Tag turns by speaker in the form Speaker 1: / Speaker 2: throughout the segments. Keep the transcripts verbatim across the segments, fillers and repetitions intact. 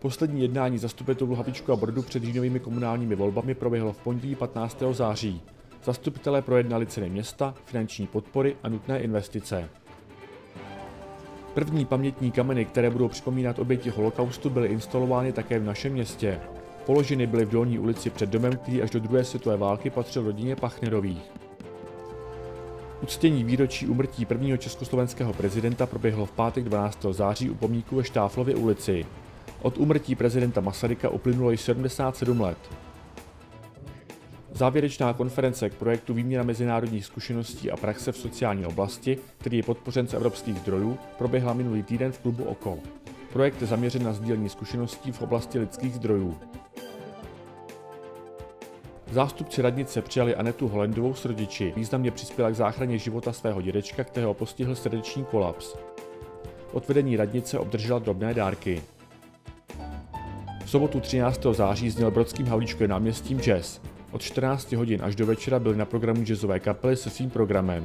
Speaker 1: Poslední jednání zastupitelů Havlíčkova Brodu před říjnovými komunálními volbami proběhlo v pondělí patnáctého září. Zastupitelé projednali ceny města, finanční podpory a nutné investice. První pamětní kameny, které budou připomínat oběti holokaustu, byly instalovány také v našem městě. Položeny byly v Dolní ulici před domem, který až do druhé světové války patřil rodině Pachnerových. Uctění výročí úmrtí prvního československého prezidenta proběhlo v pátek dvanáctého září u pomníku ve Štáflově ulici. Od úmrtí prezidenta Masaryka uplynulo již sedmdesát sedm let. Závěrečná konference k projektu Výměna mezinárodních zkušeností a praxe v sociální oblasti, který je podpořen z evropských zdrojů, proběhla minulý týden v klubu Oko. Projekt je zaměřen na sdílení zkušeností v oblasti lidských zdrojů. Zástupci radnice přijali Anetu Holendovou s rodiči. Významně přispěla k záchraně života svého dědečka, kterého postihl srdeční kolaps. Od vedení radnice obdržela drobné dárky. V sobotu třináctého září zněl brodským Havlíčkovým náměstím jazz. Od čtrnácti hodin až do večera byly na programu jazzové kapely se svým programem.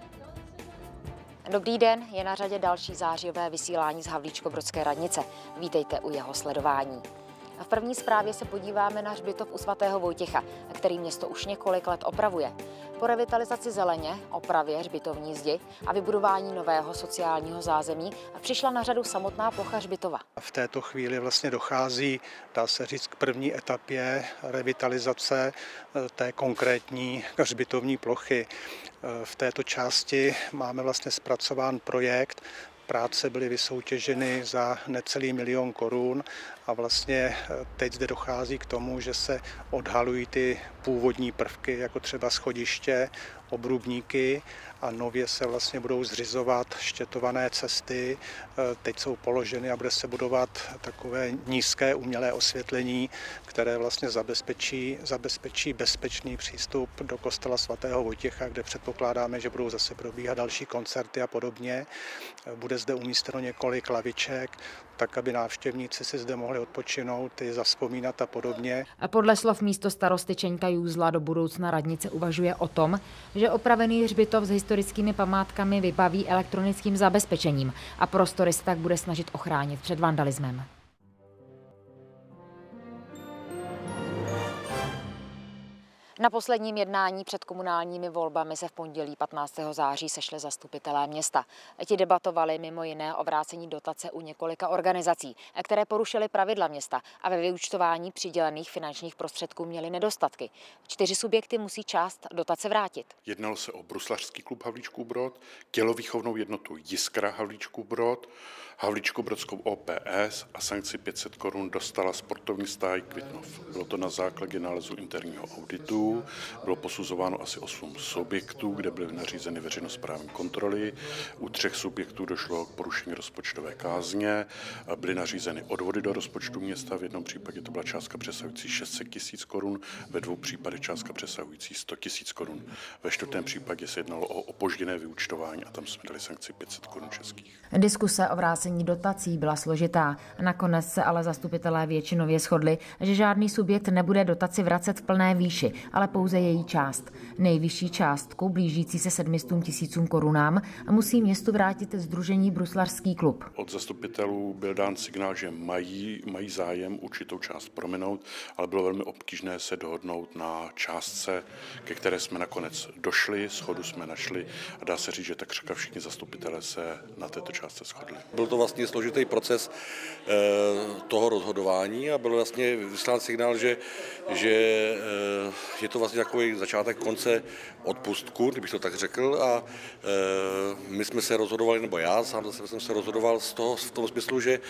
Speaker 2: Dobrý den, je na řadě další zářijové vysílání z Havlíčkobrodské radnice. Vítejte u jeho sledování. V první zprávě se podíváme na hřbitov u svatého Vojtěcha, který město už několik let opravuje. Po revitalizaci zeleně, opravě hřbitovní zdi a vybudování nového sociálního zázemí přišla na řadu samotná plocha hřbitova.
Speaker 3: V této chvíli vlastně dochází, dá se říct, k první etapě revitalizace té konkrétní hřbitovní plochy. V této části máme vlastně zpracován projekt. Práce byly vysoutěženy za necelý milion korun a vlastně teď zde dochází k tomu, že se odhalují ty původní prvky, jako třeba schodiště, obrubníky a nově se vlastně budou zřizovat štětované cesty. Teď jsou položeny a bude se budovat takové nízké umělé osvětlení, které vlastně zabezpečí, zabezpečí bezpečný přístup do kostela svatého Vojtěcha, kde předpokládáme, že budou zase probíhat další koncerty a podobně. Bude zde umístěno několik laviček, tak aby návštěvníci si zde mohli odpočinout, i zavzpomínat a podobně.
Speaker 2: A podle slov místostarosty Čeňka Jůzla do budoucna radnice uvažuje o tom, že opravený hřbitov s historickými památkami vybaví elektronickým zabezpečením a prostory se tak bude snažit ochránit před vandalismem. Na posledním jednání před komunálními volbami se v pondělí patnáctého září sešli zastupitelé města. Ti debatovali mimo jiné o vrácení dotace u několika organizací, které porušily pravidla města a ve vyúčtování přidělených finančních prostředků měly nedostatky. Čtyři subjekty musí část dotace vrátit.
Speaker 4: Jednalo se o bruslařský klub Havlíčkův Brod, tělovýchovnou jednotu Jiskra Havlíčkův Brod, Havlíčkobrodskou O P S a sankci pět set korun dostala sportovní stáj Kvitnov. Bylo to na základě nálezu interního auditu, bylo posuzováno asi osm subjektů, kde byly nařízeny veřejnosprávní kontroly. U třech subjektů došlo k porušení rozpočtové kázně, byly nařízeny odvody do rozpočtu města, v jednom případě to byla částka přesahující šest set tisíc korun, ve dvou případech částka přesahující sto tisíc korun. Ve čtvrtém případě se jednalo o opožděné vyúčtování a tam jsme dali sankci pět set korun českých.
Speaker 2: Diskuse o vrácení dotací byla složitá. Nakonec se ale zastupitelé většinově shodli, že žádný subjekt nebude dotaci vracet v plné výši, ale pouze její část. Nejvyšší částku, blížící se sedmistům tisícům korunám, musí městu vrátit sdružení Bruslařský klub.
Speaker 4: Od zastupitelů byl dán signál, že mají, mají zájem určitou část prominout, ale bylo velmi obtížné se dohodnout na částce, ke které jsme nakonec došli, shodu jsme našli a dá se říct, že takřka všichni zastupitelé se na této částce shodli.
Speaker 5: Byl to vlastně složitý proces toho rozhodování a byl vlastně vyslán signál, že, že je to vlastně takový začátek konce odpustku, kdybych to tak řekl, a my jsme se rozhodovali, nebo já sám zase jsem se rozhodoval z toho, v tom smyslu, že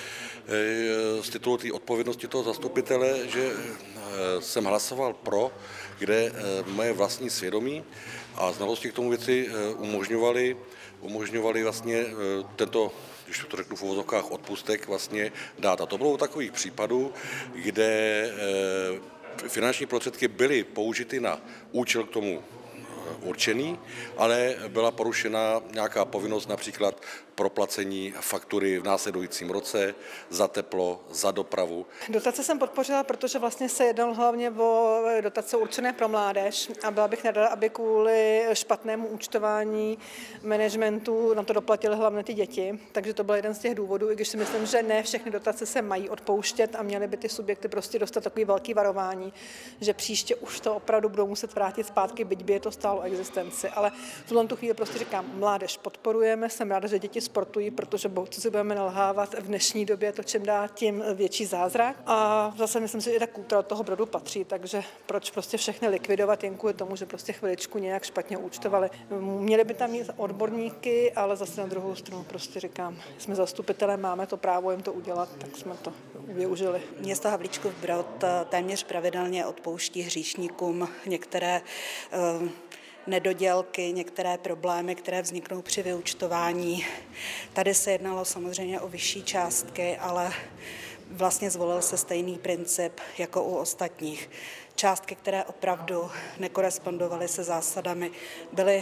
Speaker 5: z titulu té odpovědnosti toho zastupitele, že jsem hlasoval pro, kde moje vlastní svědomí a znalosti k tomu věci umožňovaly umožňovali vlastně tento, když to řeknu v uvozovkách, odpustek vlastně dát. A to bylo takových případů, kde finanční prostředky byly použity na účel k tomu určený, ale byla porušena nějaká povinnost, například proplacení faktury v následujícím roce za teplo, za dopravu.
Speaker 6: Dotace jsem podpořila, protože vlastně se jednalo hlavně o dotace určené pro mládež a byla bych nerada, aby kvůli špatnému účtování managementu na to doplatili hlavně ty děti. Takže to byl jeden z těch důvodů, i když si myslím, že ne všechny dotace se mají odpouštět a měly by ty subjekty prostě dostat takový velký varování, že příště už to opravdu budou muset vrátit zpátky, byť by je to stálo existenci. Ale v tuhle chvíli prostě říkám, mládež podporujeme, jsem ráda, že děti sportují, protože co si budeme nalhávat, v dnešní době to čím dá tím větší zázrak. A zase myslím si, že i ta kultura toho Brodu patří, takže proč prostě všechny likvidovat jen kvůli tomu, že prostě chviličku nějak špatně účtovali. Měli by tam mít odborníky, ale zase na druhou stranu prostě říkám, jsme zastupitelé, máme to právo jim to udělat, tak jsme to využili.
Speaker 7: Město Havlíčkův Brod téměř pravidelně odpouští hříšníkům některé uh, nedodělky, některé problémy, které vzniknou při vyúčtování. Tady se jednalo samozřejmě o vyšší částky, ale vlastně zvolil se stejný princip jako u ostatních. Částky, které opravdu nekorespondovaly se zásadami, byly,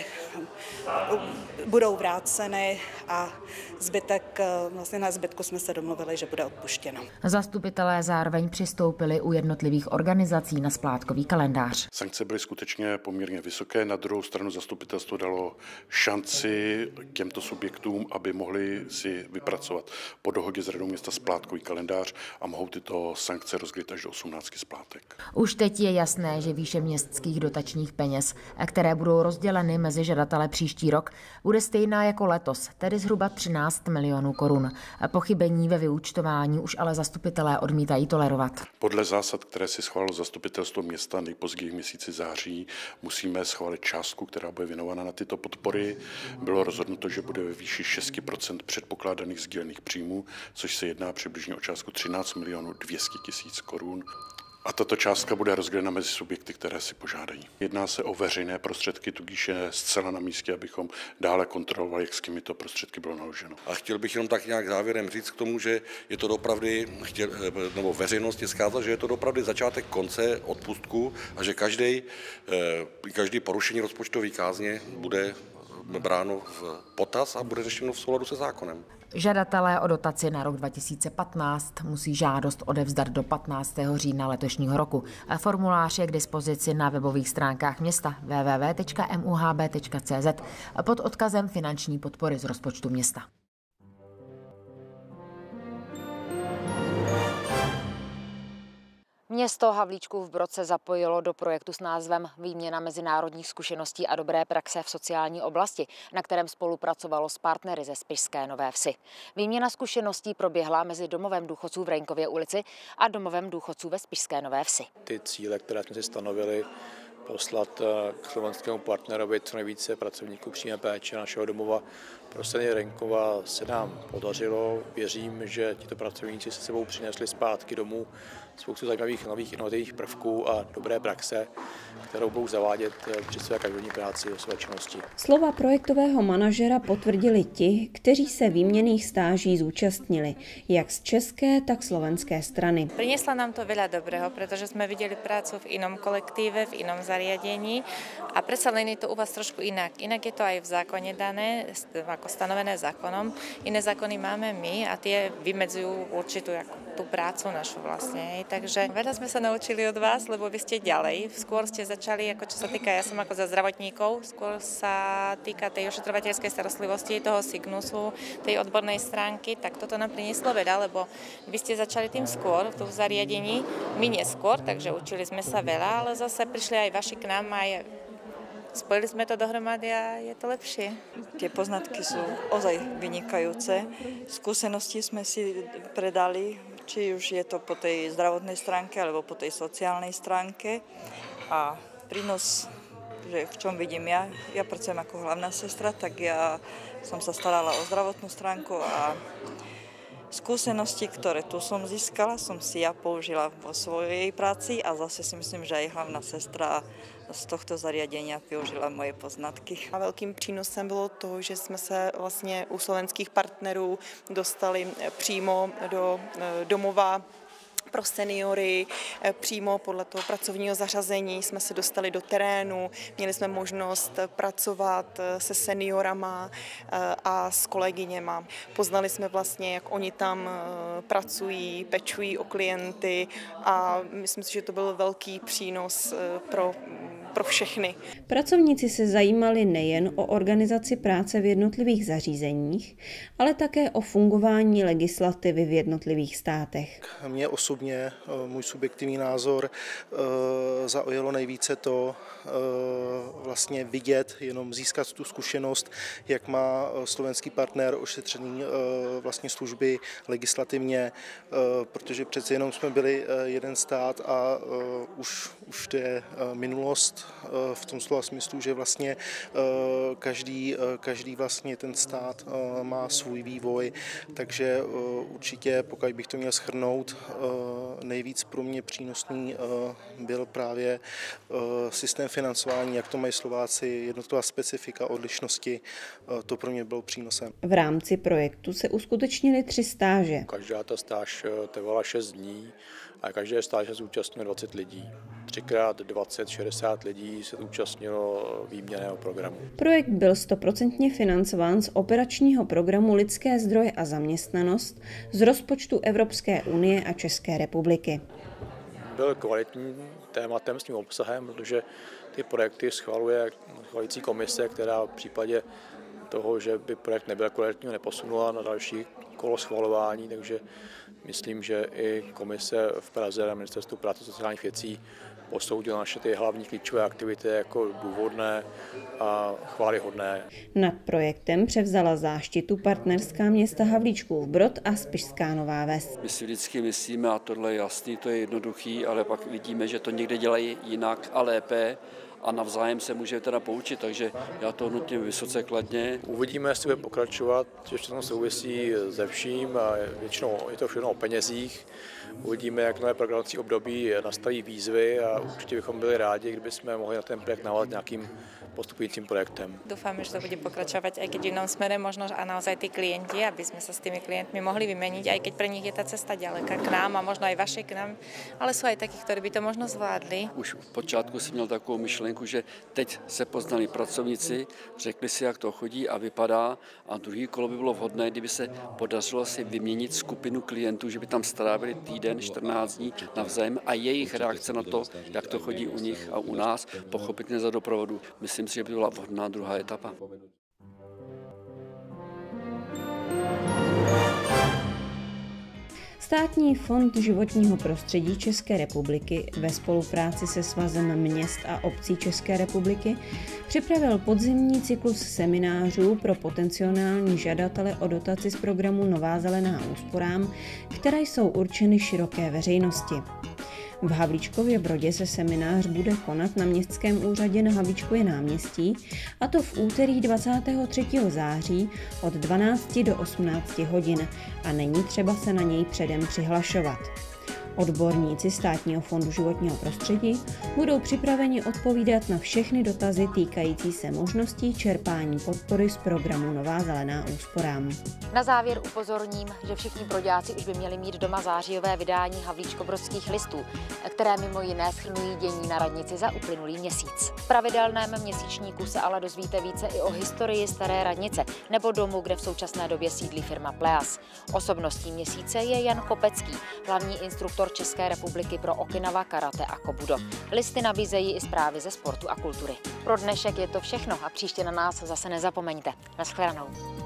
Speaker 7: budou vráceny a zbytek, vlastně na zbytku jsme se domluvili, že bude odpuštěno.
Speaker 2: Zastupitelé zároveň přistoupili u jednotlivých organizací na splátkový kalendář.
Speaker 4: Sankce byly skutečně poměrně vysoké, na druhou stranu zastupitelstvo dalo šanci těmto subjektům, aby mohli si vypracovat po dohodě s radou města splátkový kalendář a mohou tyto sankce rozdělit až do osmnácti splátek.
Speaker 2: Už teď je jasné, že výše městských dotačních peněz, které budou rozděleny mezi žadatele příští rok, bude stejná jako letos, tedy zhruba třináct milionů korun. Pochybení ve vyúčtování už ale zastupitelé odmítají tolerovat.
Speaker 4: Podle zásad, které si schválilo zastupitelstvo města nejpozději v měsíci září, musíme schválit částku, která bude věnována na tyto podpory. Bylo rozhodnuto, že bude ve výši šest procent předpokládaných sdílených příjmů, což se jedná přibližně o částku třináct milionů dvě stě tisíc korun. A tato částka bude rozdělena mezi subjekty, které si požádají. Jedná se o veřejné prostředky, tudíž je zcela na místě, abychom dále kontrolovali, jak s těmito prostředky bylo naloženo.
Speaker 5: A chtěl bych jenom tak nějak závěrem říct k tomu, že je to dopravdy, chtěl, nebo veřejnosti zkázat, že je to dopravdy začátek konce odpustku a že každý, každý porušení rozpočtové kázně bude bráno v potaz a bude řešeno v souladu se zákonem.
Speaker 2: Žadatelé o dotaci na rok dva tisíce patnáct musí žádost odevzdat do patnáctého října letošního roku. Formulář je k dispozici na webových stránkách města w w w tečka m u h b tečka c z pod odkazem finanční podpory z rozpočtu města. Město Havlíčkův Brod se zapojilo do projektu s názvem Výměna mezinárodních zkušeností a dobré praxe v sociální oblasti, na kterém spolupracovalo s partnery ze Spišské Nové Vsi. Výměna zkušeností proběhla mezi domovem důchodců v Reňkově ulici a domovem důchodců ve Spišské Nové Vsi.
Speaker 8: Ty cíle, které jsme si stanovili, poslat k slovenskému partnerovi co nejvíce pracovníků přímé péče našeho domova pro senior Reňkova, se nám podařilo. Věřím, že tito pracovníci se sebou přinesli zpátky domů spoustu zajímavých nových inovativních prvků a dobré praxe, kterou budou zavádět při své každodenní práci o své činnosti.
Speaker 9: Slova projektového manažera potvrdili ti, kteří se výměnných stáží zúčastnili, jak z české, tak slovenské strany.
Speaker 10: Priniesla nám to veľa dobrého, pretože sme videli prácu v inom kolektíve, v inom zariadení a predsa len je to u vás trošku inak. Inak je to aj v zákone dané, ako stanovené zákonom. Iné zákony máme my a tie vymedzujú určitú tú prácu našu vlastne. Takže veľa sme sa naučili od vás, lebo vy ste ďalej. Skôr ste začali, ako čo sa týka, ja som ako za zdravotníkov, skôr sa týka tej ošetrovateľskej starostlivosti, toho signusu, tej odbornej stránky, tak toto nám prinieslo veľa, lebo vy ste začali tým skôr v tom zariadení, my neskôr, takže učili sme sa veľa, ale zase prišli aj vaši k nám aj spojili sme to dohromady a je to lepšie.
Speaker 11: Tie poznatky sú ozaj vynikajúce. Skúsenosti sme si predali, či už je to po tej zdravotnej stránke alebo po tej sociálnej stránke. A prínos, že v čom vidím ja, ja pracujem ako hlavná sestra, tak ja som sa starala o zdravotnú stránku a skúsenosti, ktoré tu som získala, som si ja použila vo svojej práci a zase si myslím, že aj hlavná sestra z tohto zariadenia využila moje poznatky.
Speaker 6: A velkým přínosem bylo to, že jsme se vlastně u slovenských partnerů dostali přímo do domova
Speaker 12: pro seniory, přímo podle toho pracovního zařazení jsme se dostali do terénu, měli jsme možnost pracovat se seniorama a s kolegyněma. Poznali jsme vlastně, jak oni tam pracují, pečují o klienty a myslím si, že to byl velký přínos pro pro všechny.
Speaker 9: Pracovníci se zajímali nejen o organizaci práce v jednotlivých zařízeních, ale také o fungování legislativy v jednotlivých státech.
Speaker 13: Mě osobně, můj subjektivní názor, zaujalo nejvíce to vlastně vidět, jenom získat tu zkušenost, jak má slovenský partner ošetřený vlastně služby legislativně, protože přece jenom jsme byli jeden stát a už, už to je minulost v tom slova smyslu, že vlastně každý, každý vlastně ten stát má svůj vývoj, takže určitě, pokud bych to měl shrnout, nejvíc pro mě přínosný byl právě systém financování, jak to mají Slováci, jednotlivá specifika, odlišnosti, to pro mě bylo přínosem.
Speaker 9: V rámci projektu se uskutečnily tři stáže.
Speaker 8: Každá ta stáž trvala šest dní a každé stáže zúčastnilo dvacet lidí. Třikrát dvacet, šedesát lidí se účastnilo výměnného programu.
Speaker 9: Projekt byl stoprocentně financován z operačního programu Lidské zdroje a zaměstnanost z rozpočtu Evropské unie a České republiky.
Speaker 8: Byl kvalitním tématem s tím obsahem, protože ty projekty schvaluje schvalující komise, která v případě toho, že by projekt nebyl kvalitní, neposunula na další kolo schvalování, takže myslím, že i komise v Praze na Ministerstvu práce a sociálních věcí posoudila naše ty hlavní klíčové aktivity jako důvodné a chvályhodné.
Speaker 9: Nad projektem převzala záštitu partnerská města Havlíčkův Brod a Spišská Nová Ves.
Speaker 14: My si vždycky myslíme, a tohle je jasný, to je jednoduchý, ale pak vidíme, že to někde dělají jinak a lépe a navzájem se může teda poučit, takže já to hodnotím vysoce kladně.
Speaker 8: Uvidíme, jestli bude pokračovat, že všechno souvisí se vším a většinou je to všechno o penězích. Uvidíme, jak nové programovací období nastaví výzvy a určitě bychom byli rádi, kdyby jsme mohli na ten projekt navázat nějakým postupujícím projektem.
Speaker 10: Dúfame, že to bude pokračovať aj keď v inom smere možno a naozaj tí klienti, aby sme sa s tými klientmi mohli vymeniť, aj keď pre nich je tá cesta ďaleká k nám a možno aj vaše k nám, ale sú aj takí, ktorí by to možno zvládli.
Speaker 14: Už v počátku jsem měl takovou myšlenku, že teď se poznali pracovníci, řekli si, jak to chodí a vypadá a druhý kolo by bylo vhodné, kdyby se podařilo si vyměnit skupinu klientů, že by tam strávili týden, čtrnáct dní navzájem a jejich reakce na to, jak to chodí u nich a u nás, pochopitelně za doprovodu. Myslím si, že by byla vhodná druhá etapa.
Speaker 9: Státní fond životního prostředí České republiky ve spolupráci se Svazem měst a obcí České republiky připravil podzimní cyklus seminářů pro potenciální žadatele o dotaci z programu Nová zelená úsporám, které jsou určeny široké veřejnosti. V Havlíčkově Brodě se seminář bude konat na Městském úřadě na Havlíčkově náměstí, a to v úterý dvacátého třetího září od dvanácti do osmnácti hodin a není třeba se na něj předem přihlašovat. Odborníci Státního fondu životního prostředí budou připraveni odpovídat na všechny dotazy týkající se možností čerpání podpory z programu Nová zelená úsporám.
Speaker 2: Na závěr upozorním, že všichni broďáci už by měli mít doma zářijové vydání havlíčkobrodských listů, které mimo jiné shrnují dění na radnici za uplynulý měsíc. V pravidelném měsíčníku se ale dozvíte více i o historii staré radnice nebo domu, kde v současné době sídlí firma Pleas. Osobností měsíce je Jan Kopecký, hlavní instruktor České republiky pro Okinawa, karate a kobudo. Listy nabízejí i zprávy ze sportu a kultury. Pro dnešek je to všechno a příště na nás zase nezapomeňte. Naschledanou.